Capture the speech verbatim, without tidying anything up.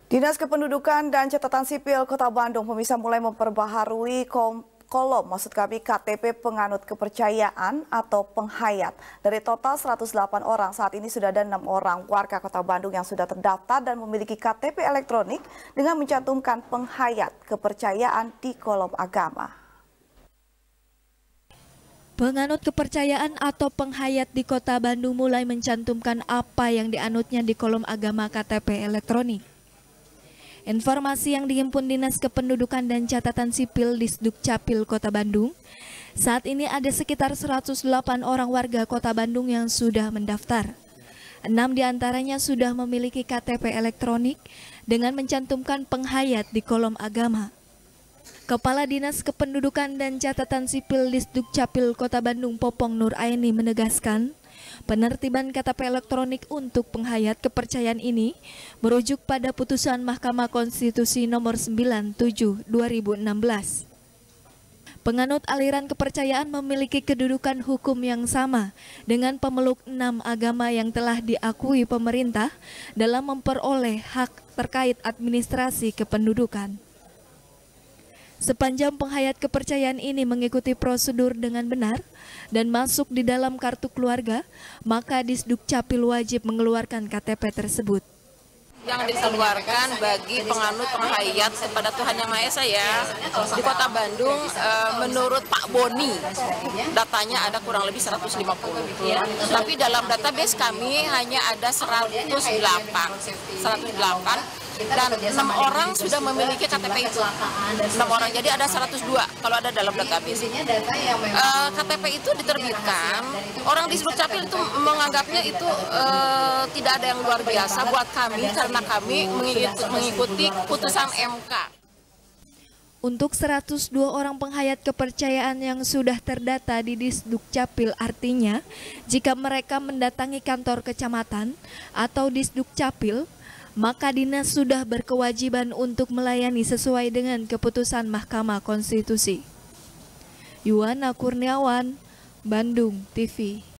Dinas Kependudukan dan Catatan Sipil Kota Bandung pemirsa mulai memperbaharui kom kolom, maksud kami K T P penganut kepercayaan atau penghayat. Dari total seratus delapan orang, saat ini sudah ada enam orang warga Kota Bandung yang sudah terdaftar dan memiliki K T P elektronik dengan mencantumkan penghayat kepercayaan di kolom agama. Penganut kepercayaan atau penghayat di Kota Bandung mulai mencantumkan apa yang dianutnya di kolom agama K T P elektronik. Informasi yang dihimpun Dinas Kependudukan dan Catatan Sipil Disdukcapil Kota Bandung, saat ini ada sekitar seratus delapan orang warga Kota Bandung yang sudah mendaftar. Enam diantaranya sudah memiliki K T P elektronik dengan mencantumkan penghayat di kolom agama. Kepala Dinas Kependudukan dan Catatan Sipil Disdukcapil Kota Bandung Popong Nur Aini menegaskan, penertiban K T P elektronik untuk penghayat kepercayaan ini merujuk pada putusan Mahkamah Konstitusi nomor sembilan puluh tujuh dua ribu enam belas. Penganut aliran kepercayaan memiliki kedudukan hukum yang sama dengan pemeluk enam agama yang telah diakui pemerintah dalam memperoleh hak terkait administrasi kependudukan. Sepanjang penghayat kepercayaan ini mengikuti prosedur dengan benar dan masuk di dalam kartu keluarga, maka Disdukcapil wajib mengeluarkan K T P tersebut. Yang dikeluarkan bagi penganut penghayat kepada Tuhan Yang Maha Esa ya, di Kota Bandung e, menurut Pak Boni datanya ada kurang lebih seratus lima puluh, tapi dalam database kami hanya ada seratus delapan, seratus delapan dan enam orang sudah memiliki K T P itu, enam orang, jadi ada seratus dua kalau ada dalam database. E, K T P itu diterbitkan, orang di Disdukcapil itu menganggapnya itu e, tidak ada yang luar biasa buat kami karena kami mengikuti, mengikuti putusan M K. Untuk seratus dua orang penghayat kepercayaan yang sudah terdata di Disdukcapil, artinya jika mereka mendatangi kantor kecamatan atau Disdukcapil, maka dinas sudah berkewajiban untuk melayani sesuai dengan keputusan Mahkamah Konstitusi. Yuwana Kurniawan, Bandung T V.